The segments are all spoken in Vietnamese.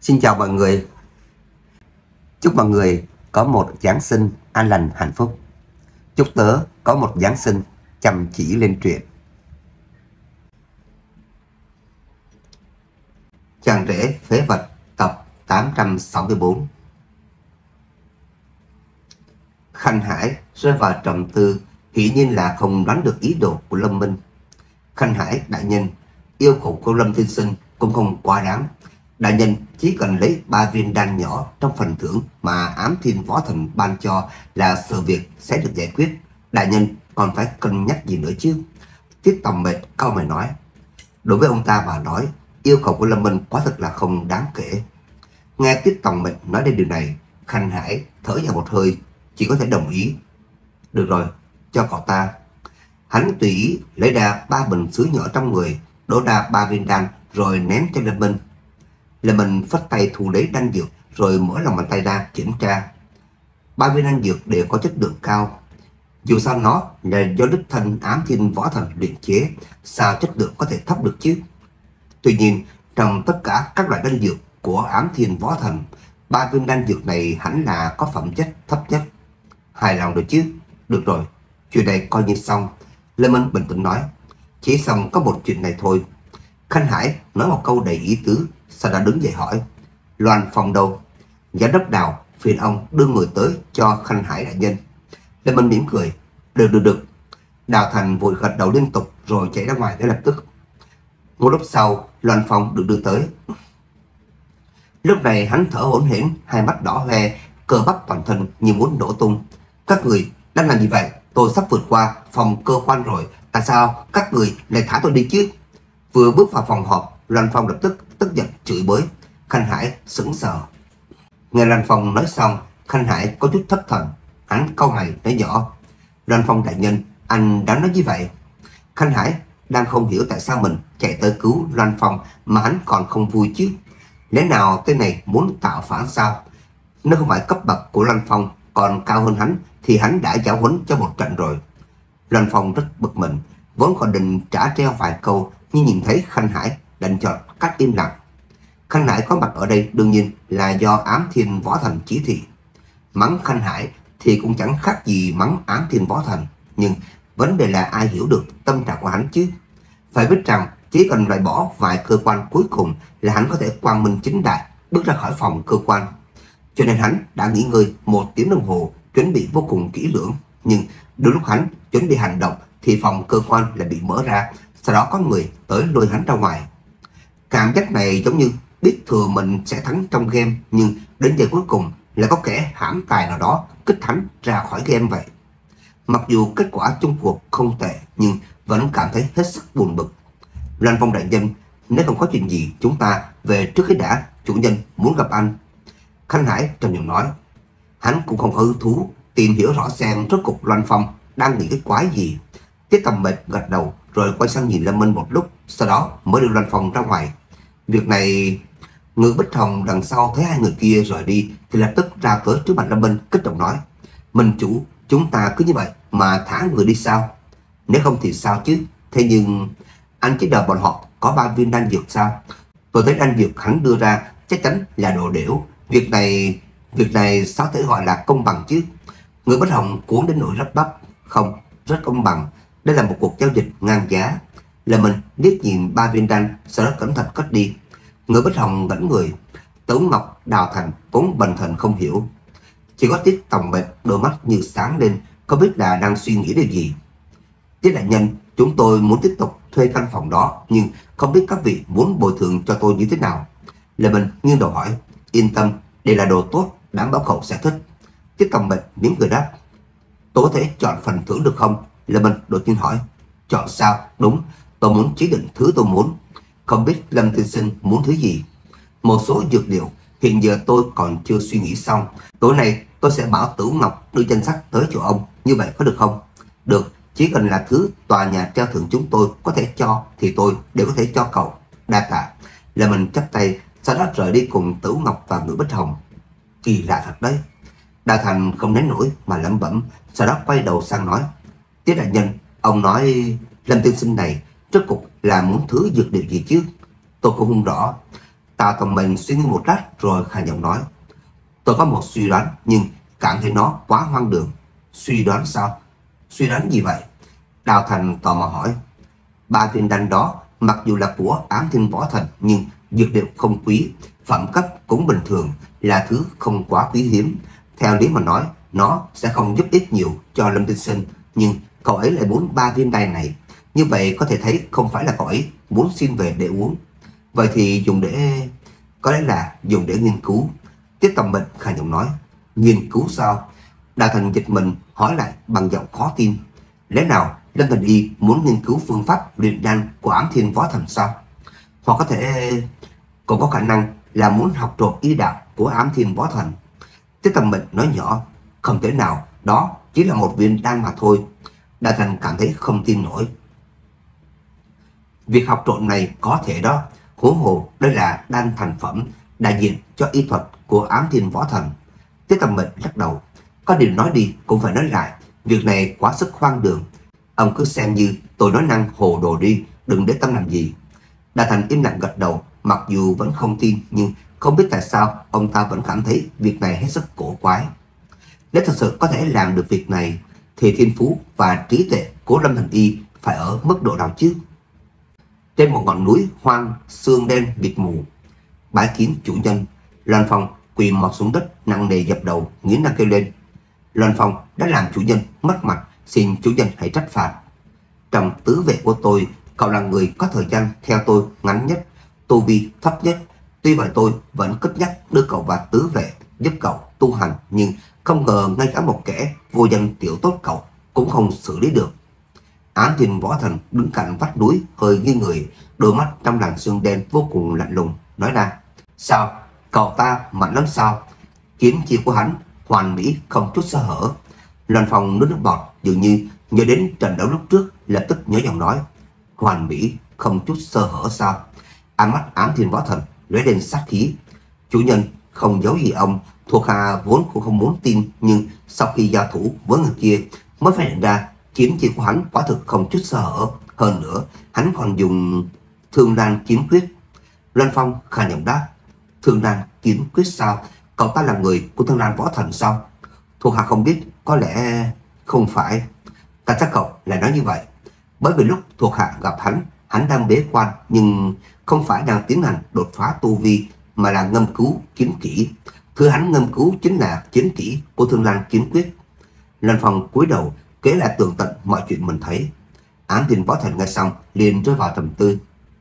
Xin chào mọi người. Chúc mọi người có một Giáng sinh an lành hạnh phúc. Chúc tớ có một Giáng sinh chăm chỉ lên truyện. Chàng rể phế vật tập 864. Khanh Hải rơi vào trầm tư, hiển nhiên là không đoán được ý đồ của Lâm Minh. Khanh Hải đại nhân, yêu cầu của Lâm tiên sinh cũng không quá đáng. Đại nhân chỉ cần lấy 3 viên đan nhỏ trong phần thưởng mà Ám Thiên Võ Thần ban cho là sự việc sẽ được giải quyết. Đại nhân còn phải cân nhắc gì nữa chứ? Tiết Tòng Mệt cau mày nói. Đối với ông ta mà nói, yêu cầu của Lâm Minh quá thật là không đáng kể. Nghe Tiết Tòng Mệt nói đến điều này, Khanh Hải thở vào một hơi, chỉ có thể đồng ý. Được rồi, cho cậu ta. Hắn tùy ý lấy ra 3 bình sứ nhỏ trong người, đổ ra 3 viên đan rồi ném cho Lâm Minh. Lâm Minh phất tay thu lấy đan dược rồi mở lòng bàn tay ra kiểm tra. 3 viên đan dược đều có chất lượng cao. Dù sao nó là do đích thân Ám Thiên Võ Thần luyện chế, sao chất lượng có thể thấp được chứ? Tuy nhiên, trong tất cả các loại đan dược của Ám Thiên Võ Thần, 3 viên đan dược này hẳn là có phẩm chất thấp nhất. Hài lòng rồi chứ? Được rồi, chuyện này coi như xong. Lâm Minh bình tĩnh nói. Chỉ xong có một chuyện này thôi. Khanh Hải nói một câu đầy ý tứ, sau đó đứng dậy hỏi. Loan Phong đâu? Giám đốc Đào phiền ông đưa người tới cho Khanh Hải đại nhân. Lâm Minh mỉm cười. Được. Đào Thành vội gật đầu liên tục rồi chạy ra ngoài ngay lập tức. Một lúc sau, Loan Phong được đưa tới. Lúc này hắn thở hổn hển, hai mắt đỏ hoe, cơ bắp toàn thân như muốn nổ tung. Các người đang làm gì vậy? Tôi sắp vượt qua phòng cơ quan rồi. Tại sao các người lại thả tôi đi chứ? Vừa bước vào phòng họp, Loan Phong lập tức tức giận chửi bới. Khanh Hải sững sờ. Nghe Loan Phong nói xong, Khanh Hải có chút thất thần. Hắn cau mày nói nhỏ. Loan Phong đại nhân, anh đã nói như vậy. Khanh Hải đang không hiểu tại sao mình chạy tới cứu Loan Phong mà hắn còn không vui chứ. Lẽ nào tên này muốn tạo phản sao? Nếu không phải cấp bậc của Loan Phong còn cao hơn hắn thì hắn đã giáo huấn cho một trận rồi. Loan Phong rất bực mình, vốn còn định trả treo vài câu, nhưng nhìn thấy Khanh Hải đành chọn cắt im lặng. Khanh Hải có mặt ở đây đương nhiên là do Ám Thiên Võ Thần chỉ thị. Mắng Khanh Hải thì cũng chẳng khác gì mắng Ám Thiên Võ Thần, nhưng vấn đề là ai hiểu được tâm trạng của hắn chứ? Phải biết rằng chỉ cần loại bỏ vài cơ quan cuối cùng là hắn có thể quang minh chính đại bước ra khỏi phòng cơ quan. Cho nên hắn đã nghỉ ngơi 1 tiếng đồng hồ, chuẩn bị vô cùng kỹ lưỡng. Nhưng đôi lúc hắn chuẩn bị hành động thì phòng cơ quan lại bị mở ra, sau đó có người tới lôi hắn ra ngoài. Cảm giác này giống như biết thừa mình sẽ thắng trong game, nhưng đến giờ cuối cùng là có kẻ hãm tài nào đó kích hắn ra khỏi game vậy. Mặc dù kết quả chung cuộc không tệ nhưng vẫn cảm thấy hết sức buồn bực. Loan Phong đại nhân, nếu không có chuyện gì chúng ta về trước cái đã, chủ nhân muốn gặp anh. Khanh Hải trầm giọng nói. Hắn cũng không có hứng thú tìm hiểu rõ xem rốt cục Loan Phong đang nghĩ cái quái gì. Tiết Tòng Mệt gật đầu rồi quay sang nhìn Lâm Minh một lúc, sau đó mới đưa Loan Phong ra ngoài. Việc này, Ngự Bích Hồng đằng sau thấy hai người kia rời đi thì lập tức ra tới trước mặt Lâm Minh kích động nói. Minh chủ, chúng ta cứ như vậy mà thả người đi sao? Nếu không thì sao chứ? Thế nhưng anh chỉ đợi bọn họ có 3 viên đan dược sao? Tôi thấy đan dược hắn đưa ra chắc chắn là đồ đểu. Việc này sao thể gọi là công bằng chứ? Ngự Bích Hồng cuốn đến nỗi lắp bắp. Không, rất công bằng. Đây là một cuộc giao dịch ngang giá. Là mình liếc nhìn 3 viên đan, sau đó cẩn thận cất đi. Ngự Bích Hồng ngẩn người. Tống Ngọc, Đào Thành vốn bần thần không hiểu. Chỉ có Tiết Tòng Mệt đôi mắt như sáng lên, không biết là đang suy nghĩ điều gì. Tiết đại nhân, chúng tôi muốn tiếp tục thuê căn phòng đó, nhưng không biết các vị muốn bồi thường cho tôi như thế nào. Là mình nghiêng đầu hỏi. Yên tâm, đây là đồ tốt, đảm bảo cậu sẽ thích. Tiết Tòng Mệt mỉm cười đáp. Tôi có thể chọn phần thưởng được không? Là mình đột nhiên hỏi. Chọn sao? Đúng, tôi muốn chỉ định thứ tôi muốn. Không biết Lâm tiên sinh muốn thứ gì? Một số dược liệu hiện giờ tôi còn chưa suy nghĩ xong. Tối nay tôi sẽ bảo Tử Ngọc đưa danh sách tới chỗ ông. Như vậy có được không? Được, chỉ cần là thứ tòa nhà treo thưởng chúng tôi có thể cho thì tôi đều có thể cho cậu. Đa tạ. Là mình chắp tay, sau đó rời đi cùng Tử Ngọc và Ngự Bích Hồng. Kỳ lạ thật đấy. Đào Thành không nén nổi mà lẩm bẩm, sau đó quay đầu sang nói. Tiết đại nhân, ông nói Lâm tiên sinh này rốt cục là muốn thứ dược liệu gì chứ? Tôi cũng không rõ. Tào Thẩm Mệnh suy nghĩ một lát rồi khàn giọng nói: tôi có một suy đoán nhưng cảm thấy nó quá hoang đường. Suy đoán sao? Suy đoán gì vậy? Đào Thành tò mò hỏi. 3 viên đan đó mặc dù là của Ám Thiên Võ Thần nhưng dược liệu không quý, phẩm cấp cũng bình thường, là thứ không quá quý hiếm. Theo lý mà nói, nó sẽ không giúp ích nhiều cho Lâm Tiên Sinh, nhưng cậu ấy lại muốn 3 viên đan này. Như vậy có thể thấy không phải là cậu ấy muốn xin về để uống. Vậy thì dùng để... có lẽ là dùng để nghiên cứu. Tiết Tầm Mệnh khàn giọng nói. Nghiên cứu sao? Đào Thành giật mình hỏi lại bằng giọng khó tin. Lẽ nào Lâm Thần Y muốn nghiên cứu phương pháp luyện đan của Ám Thiên Võ Thần sao? Hoặc có thể cũng có khả năng là muốn học trộm y đạo của Ám Thiên Võ Thần. Tiết Tầm Mệnh nói nhỏ. Không thể nào, đó chỉ là một viên đan mà thôi. Đào Thành cảm thấy không tin nổi. Việc học trộm này có thể đó. Huống hồ đây là đan thành phẩm đại diện cho y thuật của Ám Thiên Võ Thần. Tiết Tầm Mệnh lắc đầu. Có điều nói đi cũng phải nói lại, việc này quá sức hoang đường. Ông cứ xem như tôi nói năng hồ đồ đi, đừng để tâm làm gì. Đào Thành im lặng gật đầu, mặc dù vẫn không tin nhưng không biết tại sao ông ta vẫn cảm thấy việc này hết sức cổ quái. Nếu thật sự có thể làm được việc này thì thiên phú và trí tuệ của Lâm Thần Y phải ở mức độ nào chứ? Trên một ngọn núi hoang, sương đen mịt mù, bái kiến chủ nhân. Loan Phong quỳ mọp xuống đất nặng nề dập đầu, nghiến răng kêu lên. Loan Phong đã làm chủ nhân mất mặt, xin chủ nhân hãy trách phạt. Trong tứ vệ của tôi, cậu là người có thời gian theo tôi ngắn nhất, tu vi thấp nhất. Tuy vậy tôi vẫn cất nhắc đưa cậu vào tứ vệ giúp cậu tu hành, nhưng không ngờ ngay cả một kẻ vô danh tiểu tốt cậu cũng không xử lý được. Ám Thiên Võ Thần đứng cạnh vách núi hơi nghiêng người, đôi mắt trong làn sương đen vô cùng lạnh lùng, nói ra. Sao? Cậu ta mạnh lắm sao? Kiếm chiêu của hắn hoàn mỹ không chút sơ hở. Loan Phong nuốt nước bọt, dường như nhớ đến trận đấu lúc trước, lập tức nhớ giọng nói. Hoàn mỹ không chút sơ hở sao? Ánh mắt Ám Thiên Võ Thần lóe lên sát khí. Chủ nhân, không giấu gì ông, thuộc hạ vốn cũng không muốn tin, nhưng sau khi giao thủ với người kia mới phát hiện ra kiếm chiêu của hắn quả thực không chút sơ hở. Hơn nữa, hắn còn dùng Thương Lan Kiếm Quyết. Loan Phong khàn giọng đáp. Thương Lan Kiếm Quyết sao? Cậu ta là người của Thương Lan Võ Thần sao? Thuộc hạ không biết, có lẽ không phải. Tại sao cậu lại nói như vậy? Bởi vì lúc thuộc hạ gặp hắn đang bế quan, nhưng không phải đang tiến hành đột phá tu vi, mà là ngâm cứu kiếm kỹ. Thứ hắn ngâm cứu chính là kiếm kỹ của Thương Lan Kiếm Quyết. Loan Phong cúi đầu kể lại tường tận mọi chuyện mình thấy. Ám Thiên Võ Thần nghe xong liền rơi vào trầm tư.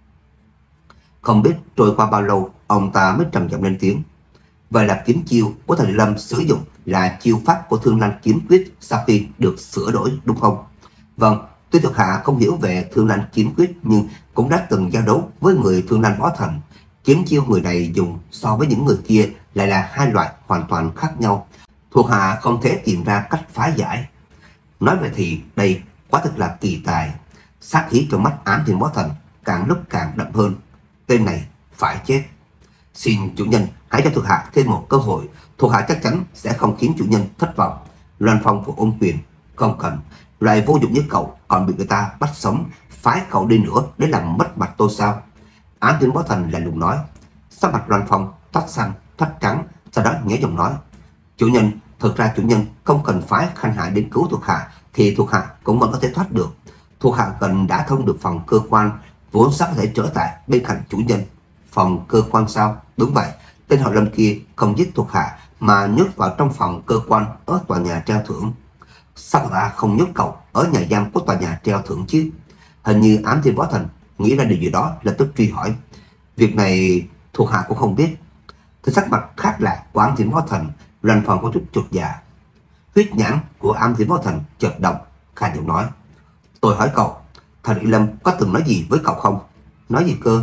Không biết trôi qua bao lâu, ông ta mới trầm giọng lên tiếng. Vậy là kiếm chiêu của thầy Lâm sử dụng là chiêu pháp của Thương Lan Kiếm Quyết sau khi được sửa đổi đúng không? Vâng, tuy thuộc hạ không hiểu về Thương Lan Kiếm Quyết nhưng cũng đã từng giao đấu với người Thương Lan Võ Thần. Kiếm chiêu người này dùng so với những người kia lại là hai loại hoàn toàn khác nhau. Thuộc hạ không thể tìm ra cách phá giải. Nói vậy thì đây quả thực là kỳ tài. Sát khí trong mắt Ám Thiên Võ Thần càng lúc càng đậm hơn. Tên này phải chết. Xin chủ nhân hãy cho thuộc hạ thêm một cơ hội. Thuộc hạ chắc chắn sẽ không khiến chủ nhân thất vọng. Loan Phong của ôm quyền. Không cần. Loại vô dụng như cậu còn bị người ta bắt sống, phái cậu đi nữa để làm mất mặt tôi sao? Ám Thiên Võ Thần lạnh lùng nói. Sắc mặt Loan Phong toát xanh thoát trắng, sau đó nhớ giọng nói. Chủ nhân, thực ra chủ nhân không cần phái Khanh Hải đến cứu thuộc hạ thì thuộc hạ cũng vẫn có thể thoát được. Thuộc hạ gần đã thông được phòng cơ quan, vốn sắp có thể trở tại bên cạnh chủ nhân. Phòng cơ quan sao? Đúng vậy, tên họ Lâm kia không giết thuộc hạ mà nhốt vào trong phòng cơ quan ở tòa nhà treo thưởng. Sao ta không nhốt cậu ở nhà giam của tòa nhà treo thưởng chứ? Hình như Ám Thiên Võ Thần nghĩ ra điều gì đó, lập tức truy hỏi. Việc này thuộc hạ cũng không biết. Thì sắc mặt khác lạ của Ám Thiên Võ Thần, Loan Phong có chút chột dạ. Huyết nhãn của Ám Thiên Võ Thần chợt động, khàn giọng nói. Tôi hỏi cậu, Thần Y Lâm có từng nói gì với cậu không? Nói gì cơ?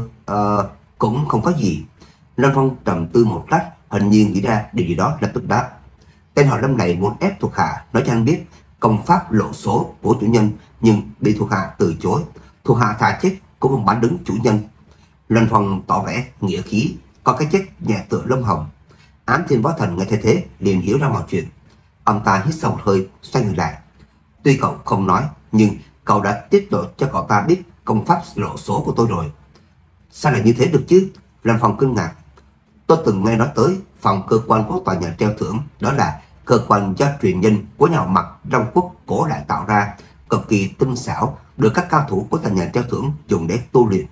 Cũng không có gì. Loan Phong trầm tư một lát, hình như nghĩ ra điều gì đó, lập tức đáp. Tên họ Lâm này muốn ép thuộc hạ nói cho anh biết công pháp lộ số của chủ nhân, nhưng bị thuộc hạ từ chối. Thuộc hạ thà chết cũng không bán đứng chủ nhân. Loan Phong tỏ vẻ nghĩa khí, có cái chết nhẹ tựa lông hồng. Ám Thiên Võ Thần nghe thế liền hiểu ra mọi chuyện. Ông ta hít sâu một hơi, xoay người lại. Tuy cậu không nói, nhưng cậu đã tiết lộ cho cậu ta biết công pháp lộ số của tôi rồi. Sao lại như thế được chứ? Loan Phong kinh ngạc, Tôi từng nghe nói tới phòng cơ quan của tòa nhà treo thưởng, đó là cơ quan do truyền nhân của nhà mặt Long Quốc cổ đại tạo ra, cực kỳ tinh xảo, được các cao thủ của tòa nhà treo thưởng dùng để tu luyện.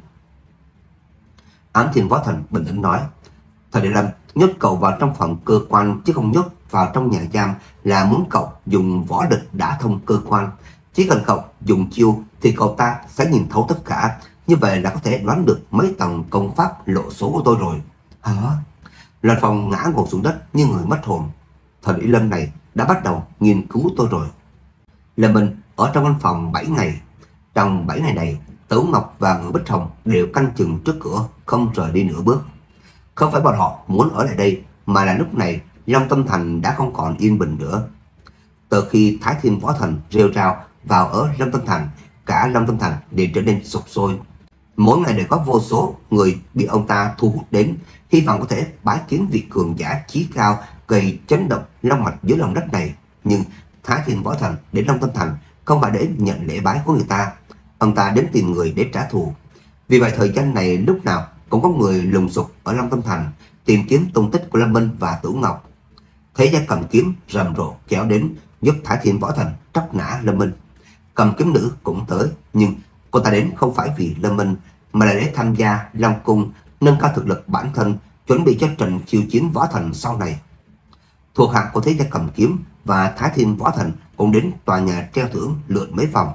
Ám Thiên Võ Thần bình tĩnh nói, Thời Đại Lâm nhốt cậu vào trong phòng cơ quan chứ không nhốt vào trong nhà giam là muốn cậu dùng võ lực đả thông cơ quan. Chỉ cần cậu dùng chiêu thì cậu ta sẽ nhìn thấu tất cả, như vậy là có thể đoán được mấy tầng công pháp lộ số của tôi rồi. Hả? Lần Phong ngã ngồi xuống đất như người mất hồn. Thời Đại Lâm này đã bắt đầu nghiên cứu tôi rồi. Là mình ở trong văn phòng 7 ngày. Trong 7 ngày này, Tấu Ngọc và Ngự Bích Hồng đều canh chừng trước cửa, không rời đi nửa bước. Không phải bọn họ muốn ở lại đây, mà là lúc này Long Tâm Thành đã không còn yên bình nữa. Từ khi Thái Thiên Võ Thần rêu rao vào ở Long Tâm Thành, cả Long Tâm Thành đều trở nên sục sôi. Mỗi ngày đều có vô số người bị ông ta thu hút đến, hy vọng có thể bái kiến vị cường giả chí cao gây chấn động long mạch dưới lòng đất này. Nhưng Thái Thiên Võ Thần đến Long Tâm Thành không phải để nhận lễ bái của người ta, ông ta đến tìm người để trả thù. Vì vậy thời gian này lúc nào cũng có người lùng sục ở Long Tâm Thành tìm kiếm tung tích của Lâm Minh và Tử Ngọc. Thế Gia cầm kiếm rầm rộ kéo đến giúp Thái Thiên Võ Thần tróc nã Lâm Minh. Cầm kiếm nữ cũng tới, nhưng cô ta đến không phải vì Lâm Minh mà là để tham gia Long Cung, nâng cao thực lực bản thân, chuẩn bị cho trận khiêu chiến võ thần sau này. Thuộc hạ của Thế Gia cầm kiếm và Thái Thiên Võ Thần cũng đến tòa nhà treo thưởng lượn mấy vòng.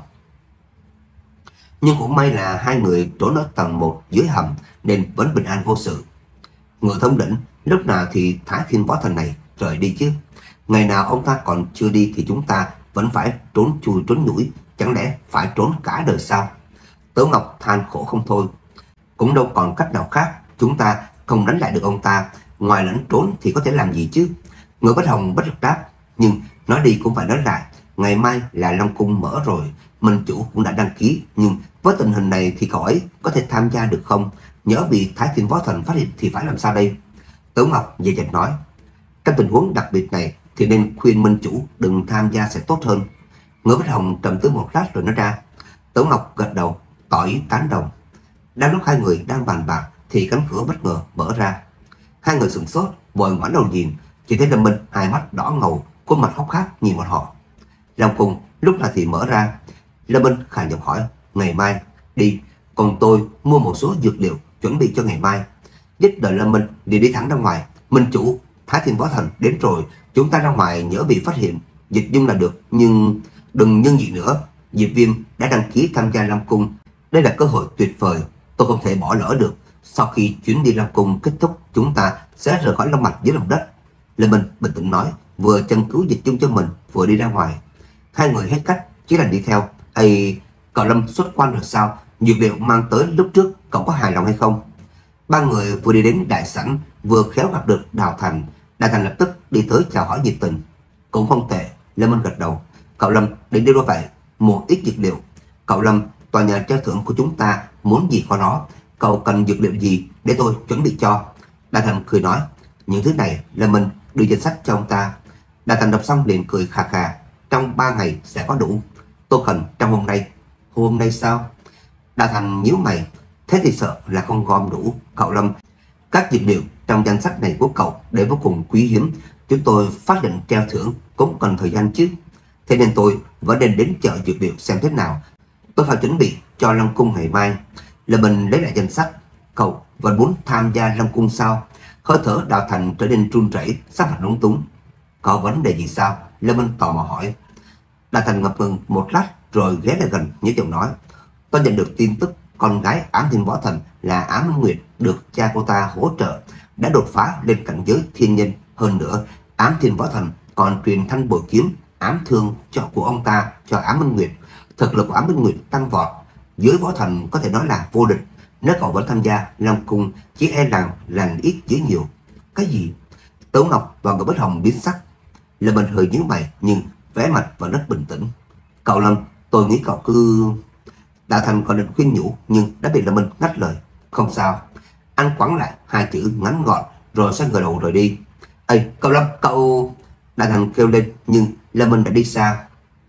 Nhưng cũng may là hai người trốn ở tầng 1 dưới hầm nên vẫn bình an vô sự. Người thống lĩnh lúc nào thì Thái Thiên Võ Thần này rời đi chứ? Ngày nào ông ta còn chưa đi thì chúng ta vẫn phải trốn chui trốn nhủi, chẳng lẽ phải trốn cả đời sao? Tớ Ngọc than khổ không thôi. Cũng đâu còn cách nào khác, chúng ta không đánh lại được ông ta, ngoài lẫn trốn thì có thể làm gì chứ? Người Bích Hồng bất lực đáp, nhưng nói đi cũng phải nói lại, ngày mai là Long Cung mở rồi, Minh Chủ cũng đã đăng ký, nhưng với tình hình này thì cậu ấy có thể tham gia được không? Nhớ bị Thái Thiên Võ Thần phát hiện thì phải làm sao đây? Tớ Ngọc dè dặt nói, trong tình huống đặc biệt này thì nên khuyên Minh Chủ đừng tham gia sẽ tốt hơn. Người Bích Hồng trầm tư một lát rồi nói ra. Tớ Ngọc gật đầu tỏ ý tán đồng. Đang lúc hai người đang bàn bạc thì cánh cửa bất ngờ mở ra. Hai người sửng sốt vội ngoảnh đầu nhìn, chỉ thấy Lâm Minh hai mắt đỏ ngầu, khuôn mặt hốc hác nhìn bọn họ. Long Cung lúc nào thì mở ra. Lâm Minh khàn giọng hỏi, ngày mai đi, còn tôi mua một số dược liệu chuẩn bị cho ngày mai. Dứt lời Lâm Minh thì đi thẳng ra ngoài. Minh Chủ, Thái Thiên Võ Thần đến rồi, chúng ta ra ngoài nhỡ bị phát hiện. Dịch Dung là được, nhưng đừng nhân gì nữa. Diệp Viêm đã đăng ký tham gia Long Cung, đây là cơ hội tuyệt vời, tôi không thể bỏ lỡ được. Sau khi chuyến đi Long Cung kết thúc, chúng ta sẽ rời khỏi long mạch dưới lòng đất. Lâm Minh bình tĩnh nói, vừa chân cứu Dịch Dung cho mình, vừa đi ra ngoài. Hai người hết cách, chỉ đành đi theo. Ây, cậu Lâm xuất quan rồi sao? Dược liệu mang tới lúc trước, cậu có hài lòng hay không? Ba người vừa đi đến đại sảnh, vừa khéo gặp được Đào Thành. Đào Thành lập tức đi tới chào hỏi nhiệt tình. Cũng không tệ, Lâm Minh gật đầu. Cậu Lâm định đi đâu vậy? Một ít dược liệu. Cậu Lâm, tòa nhà treo thưởng của chúng ta muốn gì có nó. Cậu cần dược liệu gì để tôi chuẩn bị cho? Đào Thành cười nói, những thứ này là mình đưa danh sách cho ông ta. Đào Thành đọc xong liền cười khà khà, trong 3 ngày sẽ có đủ. Tôi cần trong hôm nay. Hôm nay sao? Đào Thành nhíu mày, thế thì sợ là không gom đủ. Cậu Lâm, các dược liệu trong danh sách này của cậu đều vô cùng quý hiếm, chúng tôi phát định treo thưởng cũng cần thời gian chứ. Thế nên tôi vẫn nên đến chợ dược liệu xem thế nào. Tôi phải chuẩn bị cho Long Cung ngày mai. Là mình lấy lại danh sách. Cậu vẫn muốn tham gia Long Cung sao? Hơi thở Đào Thành trở nên run rẩy, sắc mặt lúng túng. Có vấn đề gì sao? Lâm Minh tò mò hỏi. Đào Thành ngập ngừng một lát rồi ghé lại gần nhớ giọng nói. Tôi nhận được tin tức con gái Ám Thiên Võ Thần là Ám Minh Nguyệt được cha cô ta hỗ trợ, đã đột phá lên cảnh giới thiên nhân. Hơn nữa, Ám Thiên Võ Thần còn truyền thanh bội kiếm ám thương của ông ta cho Ám Minh Nguyệt. Thực lực của Ám Minh Nguyệt tăng vọt, dưới võ thần có thể nói là vô địch. Nếu cậu vẫn tham gia Long Cung, chỉ e rằng lành ít dữ nhiều. Cái gì? Tấu Ngọc và Ngọc Bích Hồng biến sắc. Lâm Minh hơi nhíu mày nhưng vẻ mặt vẫn rất bình tĩnh. Cậu Lâm, tôi nghĩ cậu cứ... Đào Thành còn định khuyên nhủ nhưng đã bị Lâm Minh ngắt lời. Không sao. Anh quẳng lại hai chữ ngắn gọn rồi xoay người đầu rời đi. Ê, cậu Lâm, cậu... Đào Thành kêu lên nhưng Lâm Minh đã đi xa.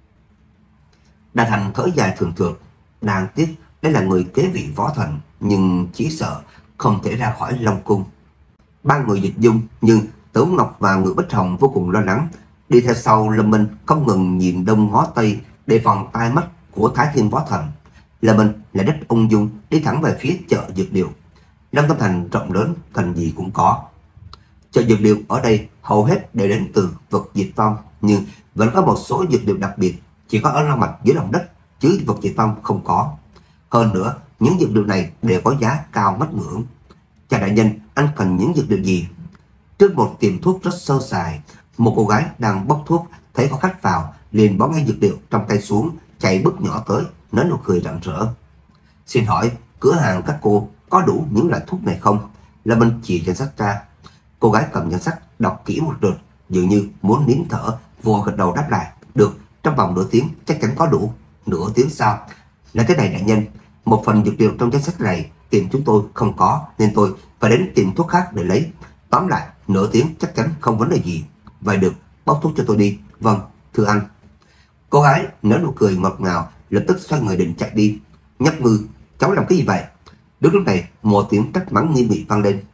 Đào Thành thở dài thường thượt. Đáng tiếc đây là người kế vị võ thần, nhưng chỉ sợ không thể ra khỏi Long Cung. Ba người dịch dung, nhưng Tử Ngọc và Ngự Bích Hồng vô cùng lo lắng. Đi theo sau Lâm Minh không ngừng nhìn đông ngó tây đề phòng tai mắt của Thái Thiên Võ Thần. Lâm Minh lại rất ung dung đi thẳng về phía chợ dược liệu. Lâm Tâm Thành rộng lớn, cần gì cũng có. Chợ dược liệu ở đây hầu hết đều đến từ vật diệt vong, nhưng vẫn có một số dược liệu đặc biệt chỉ có ở Long Mạch dưới lòng đất, chứ vật diệt vong không có. Hơn nữa, những dược liệu này đều có giá cao ngất ngưỡng. Cha đại nhân, anh cần những dược liệu gì? Trước một tiệm thuốc rất sơ sài, một cô gái đang bốc thuốc thấy có khách vào, liền bỏ ngay dược liệu trong tay xuống, chạy bước nhỏ tới, nở nụ cười rạng rỡ. Xin hỏi, cửa hàng các cô có đủ những loại thuốc này không? Lâm Minh chỉ danh sách ra. Cô gái cầm danh sách đọc kỹ một lượt, dường như muốn nín thở, vội gật đầu đáp lại. Được, trong vòng nửa tiếng chắc chắn có đủ. Nửa tiếng sau? Là thế này đại nhân, một phần dược liệu trong danh sách này tiệm chúng tôi không có, nên tôi phải đến tìm thuốc khác để lấy. Tóm lại, nửa tiếng chắc chắn không vấn đề gì. Vậy được, bóc thuốc cho tôi đi. Vâng, thưa anh. Cô gái nở nụ cười ngọt ngào, lập tức xoay người định chạy đi. Nhóc Ngư, cháu làm cái gì vậy? Đúng lúc này, một tiếng trách mắng nghiêm nghị vang lên.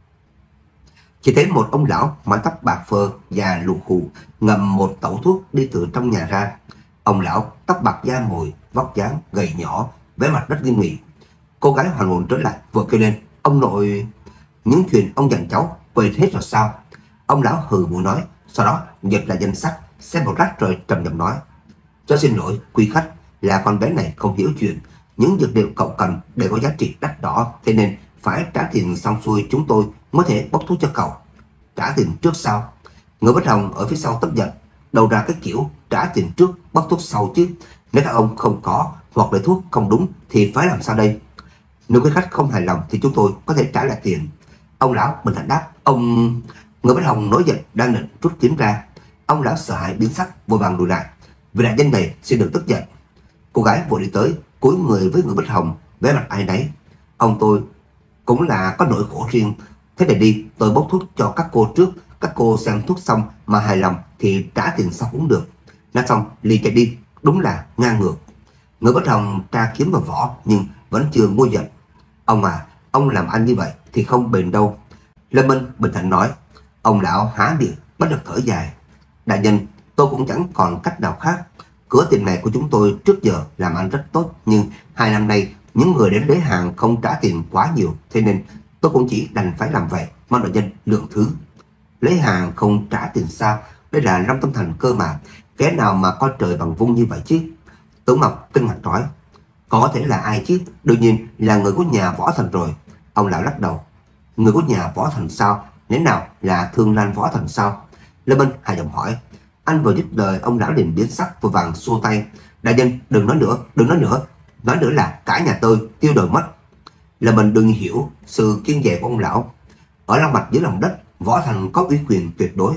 Chỉ thấy một ông lão mái tóc bạc phơ và lù khù ngậm một tẩu thuốc đi từ trong nhà ra. Ông lão tóc bạc da mồi, vóc dáng gầy nhỏ, vẻ mặt rất nghiêm nghị. Cô gái hoàn hồn trở lại, vừa kêu lên: ông nội, những chuyện ông dặn cháu quên hết rồi sao? Ông lão hừ mũi nói, sau đó giật lại danh sách, xem một lát rồi trầm giọng nói: cháu xin lỗi quý khách, là con bé này không hiểu chuyện. Những dược liệu cậu cần đều có giá trị đắt đỏ, thế nên phải trả tiền xong xuôi chúng tôi mới thể bốc thuốc cho cậu. Trả tiền trước sau? Người Bích Hồng ở phía sau tức giận. Đầu ra cái kiểu trả tiền trước bốc thuốc sau chứ? Nếu các ông không có hoặc là thuốc không đúng thì phải làm sao đây? Nếu quý khách không hài lòng thì chúng tôi có thể trả lại tiền. Ông lão bình thản đáp. Ông... Người Bích Hồng nổi giận đang định rút kiếm ra. Ông lão sợ hãi biến sắc, vội vàng lùi lại. Vì đại nhân này xin đừng tức giận. Cô gái vội đi tới, cúi người với người Bích Hồng, vẻ mặt ai nấy. Ông tôi cũng là có nỗi khổ riêng. Thế để đi, tôi bốc thuốc cho các cô trước. Các cô xem thuốc xong mà hài lòng thì trả tiền sau cũng được. Nói xong liền chạy đi, đúng là ngang ngược. Người Bích Hồng tra kiếm vào vỏ nhưng vẫn chưa nguôi giận. Ông à, ông làm ăn như vậy thì không bền đâu. Lâm Minh bình thản nói. Ông lão há miệng bất lực thở dài. Đại nhân, tôi cũng chẳng còn cách nào khác. Cửa tiệm này của chúng tôi trước giờ làm ăn rất tốt, nhưng 2 năm nay những người đến lấy hàng không trả tiền quá nhiều, thế nên tôi cũng chỉ đành phải làm vậy. Mong đại nhân lượng thứ. Lấy hàng không trả tiền sao? Đây là Long Tâm Thành cơ mà, kẻ nào mà coi trời bằng vung như vậy chứ? Tử Ngọc kinh ngạc nói. Có thể là ai chứ? Đương nhiên là người của nhà Võ Thành rồi. Ông lão lắc đầu. Người của nhà Võ Thành sao? Lẽ nào là Thương Lan Võ Thành sao? Lâm Minh hạ giọng hỏi. Anh vừa dứt lời, ông lão liền biến sắc, vội vàng xua tay. Đại nhân, đừng nói nữa, đừng nói nữa. Nói nữa là cả nhà tôi tiêu đời mất. Lâm Minh đương nhiên hiểu sự kiên dè của ông lão. Ở Long Mạch dưới lòng đất, Võ Thành có uy quyền tuyệt đối.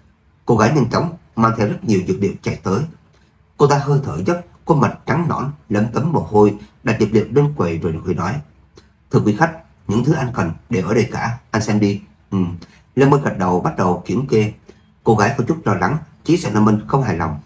Cô gái nhanh chóng mang theo rất nhiều dược liệu chạy tới. Cô ta hơi thở dốc, khuôn mặt trắng nõn lấm tấm mồ hôi, đặt dược liệu lên quầy rồi cười nói. Thưa quý khách, những thứ anh cần đều ở đây cả, anh xem đi. Lâm Minh gật đầu bắt đầu kiểm kê. Cô gái có chút lo lắng, chỉ sợ Lâm Minh không hài lòng.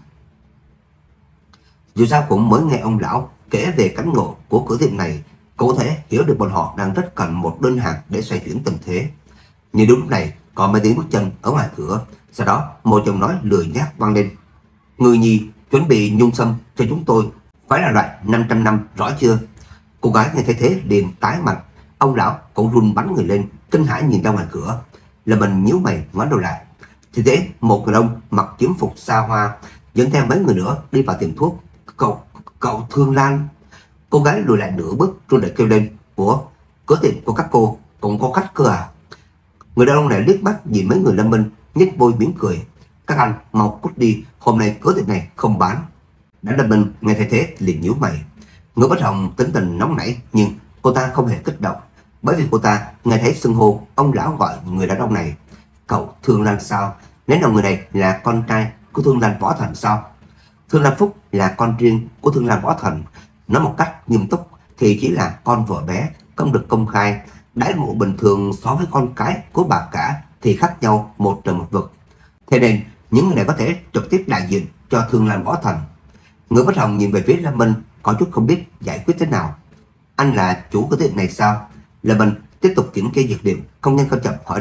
Dù sao cũng mới nghe ông lão kể về cánh ngộ của cửa tiệm này, có thể hiểu được bọn họ đang rất cần một đơn hàng để xoay chuyển tình thế. Nhưng đúng lúc này có mấy tiếng bước chân ở ngoài cửa, sau đó một giọng nói lười nhác vang lên. Người nhì chuẩn bị nhung sâm cho chúng tôi, phải là loại 500 năm, rõ chưa? Cô gái nghe thấy thế liền tái mặt. Ông lão cũng run bắn người lên, kinh hãi nhìn ra ngoài cửa. Là mình nhíu mày ngoảnh đầu lại, thì thế một người đông mặc kiếm phục xa hoa dẫn theo mấy người nữa đi vào tiệm thuốc. Cậu Thương Lan. Cô gái lùi lại nửa bước rồi lại kêu lên. Ủa, cửa tiệm của các cô cũng có khách cơ à? Người đàn ông này liếc mắt nhìn mấy người Lâm Minh, nhếch môi mỉm cười. Các anh mau cút đi, hôm nay cửa tiệm này không bán. Đã Lâm Minh nghe thấy thế liền nhíu mày. Người Bích Hồng tính tình nóng nảy, nhưng cô ta không hề kích động, bởi vì cô ta nghe thấy xưng hô ông lão gọi người đàn ông này. Cậu Thương Lan sao? Nếu nào người này là con trai của Thương Lan Võ Thành sao? Thương Lan Phúc là con riêng của Thương Lan Võ Thành. Nói một cách nghiêm túc thì chỉ là con vợ bé, không được công khai. Đãi ngộ bình thường so với con cái của bà cả thì khác nhau một trời một vực. Thế nên những người này có thể trực tiếp đại diện cho Thương Lan Võ Thành. Người Bích Hồng nhìn về phía Lâm Minh, có chút không biết giải quyết thế nào. Anh là chủ của tiệm này sao? Lâm Minh tiếp tục kiểm kê dược liệu, không nhanh không chậm hỏi ra.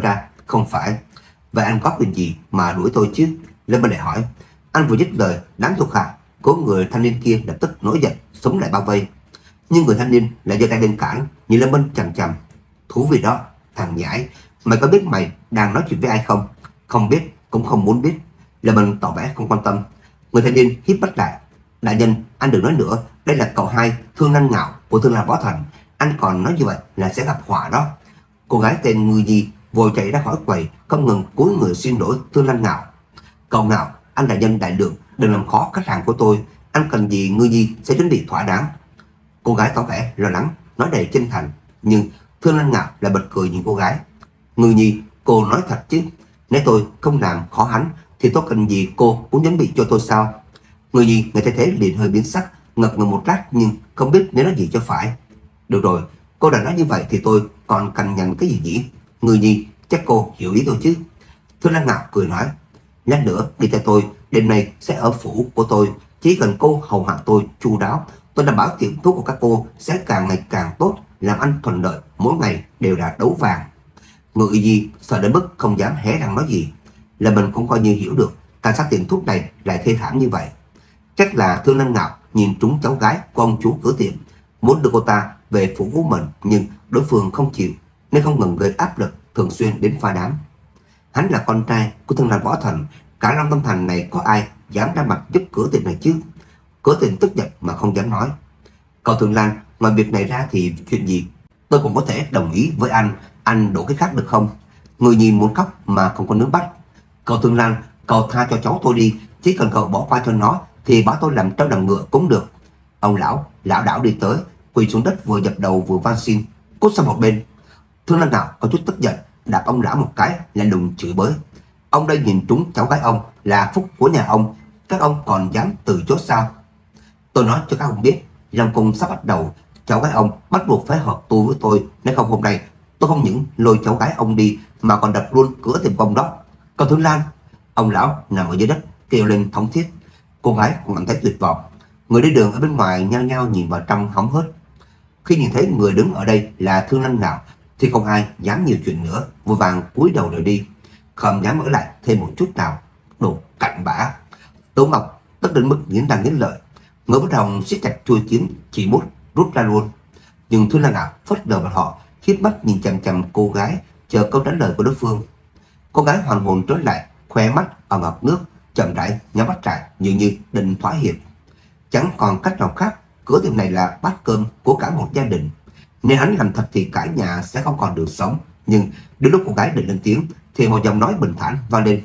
Không phải. Vậy anh có quyền gì mà đuổi tôi chứ? Lâm Minh lại hỏi. Anh vừa dứt lời, đám thuộc hạ của người thanh niên kia lập tức nổi giận, súng lại bao vây. Nhưng người thanh niên lại giơ tay lên cản, nhìn Lâm Minh chằm chằm. Thú vị đó, thằng nhãi, mày có biết mày đang nói chuyện với ai không? Không biết, cũng không muốn biết. Lâm Minh tỏ vẻ không quan tâm. Người thanh niên híp mắt lại. Đại nhân, anh đừng nói nữa, đây là cậu hai Thương Lăng Ngạo của Thương Lăng Võ Thần. Anh còn nói như vậy là sẽ gặp họa đó. Cô gái tên Ngư Nhi vội chạy ra khỏi quầy, không ngừng cúi người xin lỗi Thương Lăng Ngạo. Cậu Ngạo, anh đại nhân đại lượng, đừng làm khó khách hàng của tôi. Anh cần gì Ngư Nhi sẽ chuẩn bị thỏa đáng. Cô gái tỏ vẻ lo lắng, nói đầy chân thành. Nhưng Thương Lăng Ngạo lại bật cười nhìn cô gái. Ngư Nhi, cô nói thật chứ? Nếu tôi không làm khó hắn thì tôi cần gì cô cũng chuẩn bị cho tôi sao? Ngư Nhi nghe thấy thế liền hơi biến sắc, ngập ngừng một lát nhưng không biết nên nói gì cho phải. Được rồi, cô đã nói như vậy thì tôi còn cần nhận cái gì nhỉ? Ngư Nhi, chắc cô hiểu ý tôi chứ? Thương Lăng Ngạo cười nói. Lát nữa đi theo tôi, đêm nay sẽ ở phủ của tôi. Chỉ cần cô hầu hạ tôi chu đáo, tôi đảm bảo tiệm thuốc của các cô sẽ càng ngày càng tốt, làm ăn thuận lợi, mỗi ngày đều là đấu vàng. Ngự Nhi sợ đến mức không dám hé răng nói gì. Là mình cũng coi như hiểu được tại sao tiệm thuốc này lại thê thảm như vậy. Chắc là Thương Lăng Ngạo nhìn trúng cháu gái của ông chú cửa tiệm, muốn đưa cô ta về phủ của mình, nhưng đối phương không chịu nên không ngừng gây áp lực, thường xuyên đến phá đám. Hắn là con trai của Thương Lăng Võ Thần, cả Long Tâm Thành này có ai dám ra mặt giúp cửa tiệm này chứ? Cửa tiệm tức giận mà không dám nói. Cậu Thương Lan, ngoài việc này ra thì chuyện gì tôi cũng có thể đồng ý với anh đổ cái khác được không? Người nhìn muốn khóc mà không có nước mắt. Cậu Thương Lan, cậu tha cho cháu tôi đi, chỉ cần cậu bỏ qua cho nó thì bảo tôi làm trâu làm ngựa cũng được. Ông lão đảo đi tới, quỳ xuống đất vừa dập đầu vừa van xin. Cút sang một bên. Thương Lăng Ngạo có chút tức giận, đạp ông lão một cái, lạnh lùng chửi bới. Ông đây nhìn trúng cháu gái ông là phúc của nhà ông, các ông còn dám từ chối sao? Tôi nói cho các ông biết, Long Cung sắp bắt đầu, cháu gái ông bắt buộc phải hợp tu với tôi, nếu không hôm nay tôi không những lôi cháu gái ông đi mà còn đập luôn cửa tiệm ông đó. Còn Thương Lan, ông lão nằm ở dưới đất kêu lên thống thiết. Cô gái cũng cảm thấy tuyệt vọng. Người đi đường ở bên ngoài nhao nhao nhìn vào trong hóng hớt. Khi nhìn thấy người đứng ở đây là Thương Lăng Ngạo thì không ai dám nhiều chuyện nữa, vội vàng cúi đầu rời đi, không dám ở lại thêm một chút nào. Đồ cặn bã. Tố Ngọc tức đến mức nghiến răng nghiến lợi, Ngũ Bất Hồng siết chặt chuôi kiếm chỉ bút rút ra luôn. Nhưng Thương Lăng Ngạo phớt lờ vào họ, khít mắt nhìn chằm chằm cô gái, chờ câu trả lời của đối phương. Cô gái hoàn hồn trở lại, khoe mắt ở ngọc nước, chậm rãi nhắm mắt lại như định thỏa hiệp. Chẳng còn cách nào khác, cửa tiệm này là bát cơm của cả một gia đình. Nếu hắn làm thật thì cả nhà sẽ không còn đường sống. Nhưng đến lúc cô gái định lên tiếng thì một giọng nói bình thản vang lên.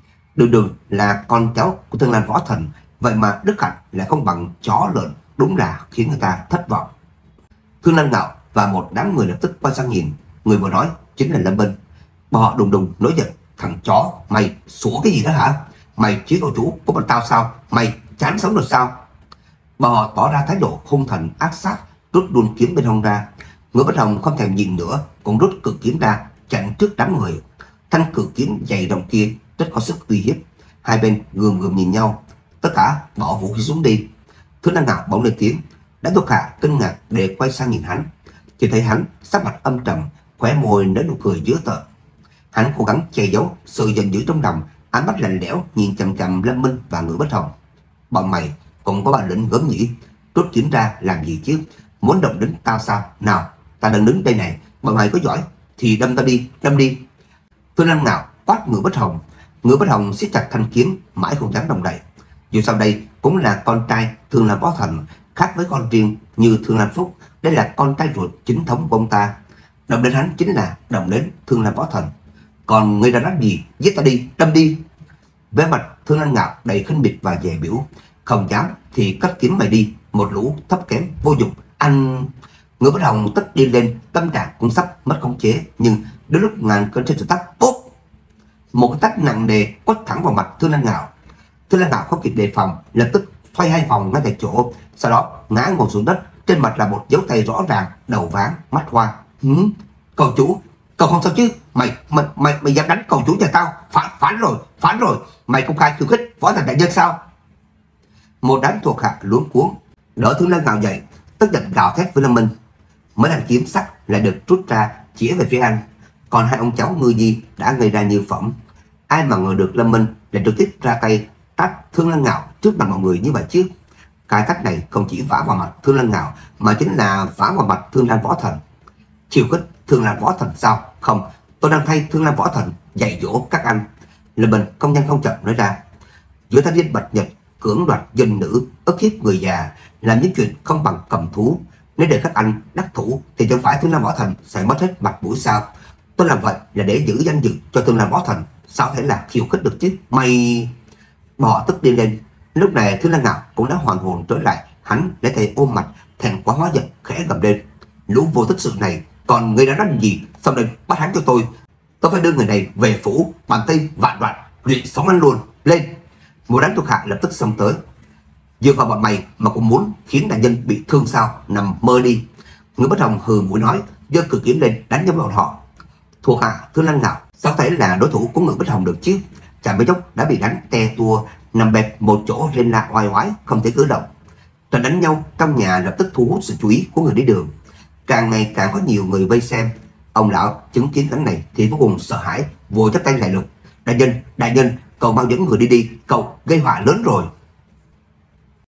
Đường là con cháu của Thương Lan Võ Thần, vậy mà đức hạnh lại không bằng chó lợn, đúng là khiến người ta thất vọng. Thương Lăng Ngạo và một đám người lập tức quay sang nhìn. Người vừa nói chính là Lâm Minh. Bọn họ đùng đùng nổi giận. Thằng chó, mày sủa cái gì đó hả? Mày chỉ cậu chủ của bọn tao sao? Mày chán sống rồi sao? Bọn họ tỏ ra thái độ hung thần ác sát, rút luôn kiếm bên hông ra. Ngũ Bất Hồng không thèm nhìn nữa, cũng rút cự kiếm ra chặn trước đám người. Thanh cự kiếm dày đồng kia rất có sức uy hiếp. Hai bên gườm nhìn nhau, tất cả bỏ vũ khí xuống đi. Thương Lăng Ngạo bỗng lên tiếng. Đám thuộc hạ kinh ngạc để quay sang nhìn hắn, chỉ thấy hắn sắc mặt âm trầm, khóe môi nở nụ cười dữ tợn. Hắn cố gắng che giấu sự giận dữ trong lòng, ánh mắt lạnh lẽo nhìn chằm chằm Lâm Minh và Ngũ Bất Hồng. Bọn mày cũng có bản lĩnh gớm nhỉ? Rút kiếm ra làm gì chứ? Muốn động đến tao sao? Nào, ta đang đứng đây này, bọn mày có giỏi thì đâm tao đi, đâm đi. Thương Lăng Ngạo quát Ngũ Bất Hồng. Ngũ Bất Hồng siết chặt thanh kiếm, mãi không dám động đậy. Dù sao đây cũng là con trai Thương Lan Võ Thần, khác với con riêng như Thương Lan Phúc, đây là con trai ruột chính thống của ông ta. Động đến hắn chính là động đến Thương Lan Võ Thần. Còn người đã nói gì? Giết ta đi, đâm đi. Vẻ mặt Thương Lăng Ngạo đầy khinh miệt và dè bỉu. Không dám thì cất kiếm mày đi, một lũ thấp kém vô dụng. Anh... Ngũ Bất Hồng tức điên lên, tâm trạng cũng sắp mất khống chế. Nhưng đến lúc ngàn cơn trên tắt, bốp, một cái tát nặng nề quất thẳng vào mặt Thương Lăng Ngạo. Thương Lăng Ngạo không kịp đề phòng, lập tức xoay hai vòng ngay tại chỗ, sau đó ngã ngồi xuống đất. Trên mặt là một dấu tay rõ ràng, đầu váng, mắt hoa. Cậu chủ, cậu không sao chứ? Mày dám đánh cậu chủ nhà tao? Phản rồi. Mày công khai khiêu khích Võ Thần đại nhân sao? Một đám thuộc hạ luống cuống đỡ Thương Lăng Ngạo dậy, tức giận gào thét với Lâm Minh. Mấy thanh kiếm sắc lại được rút ra chĩa về phía anh. Còn hai ông cháu Ngư Nhi đã gây ra như phỏng. Ai mà ngờ được Lâm Minh lại trực tiếp ra tay tát Thương Lăng Ngạo trước mặt mọi người như vậy chứ. Cái tát này không chỉ vả vào mặt Thương Lăng Ngạo mà chính là vả vào mặt Thương Lan Võ Thần. Chiêu khích Thương Lan Võ Thần sao? Không, tôi đang thay Thương Lan Võ Thần dạy dỗ các anh. Lâm Minh không nhanh không chậm nói ra. Giữa thanh niên Bạch Nhật cưỡng đoạt dân nữ, ức hiếp người già, làm những chuyện không bằng cầm thú. Nếu để các anh đắc thủ thì chẳng phải Thương Lan Võ Thần sẽ mất hết mặt mũi sao? Tôi làm vậy là để giữ danh dự cho Thương Lan Võ Thần, sao thể là khiêu khích được chứ? Mày... Bò tức điên lên. Lúc này Thương Lan Ngạo cũng đã hoàn hồn trở lại. Hắn để thầy ôm mặt, thèm quá hóa giận, khẽ gầm lên. Lũ vô tích sự này, còn người đã làm gì? Xong đây bắt hắn cho tôi. Tôi phải đưa người này về phủ, bàn tay vạn đoạn, luyện sống hắn luôn. Lên! Một đám thuộc hạ lập tức xông tới. Dựa vào bọn mày mà cũng muốn khiến đại nhân bị thương sao? Nằm mơ đi. Người Bất Hồng hừ mũi nói, giơ cự kiếm lên đánh với bọn họ. Thuộc hạ Thương Lan Ngạo sao thể là đối thủ của người Bất Hồng được chứ? Chàng mấy chốc đã bị đánh te tua, nằm bẹp một chỗ rên la oai oái, không thể cử động. Trận đánh nhau trong nhà lập tức thu hút sự chú ý của người đi đường. Càng ngày càng có nhiều người vây xem. Ông lão chứng kiến cảnh này thì vô cùng sợ hãi, vội chắp tay lại lục. Đại nhân, cậu mau dẫn người đi đi, cậu gây họa lớn rồi.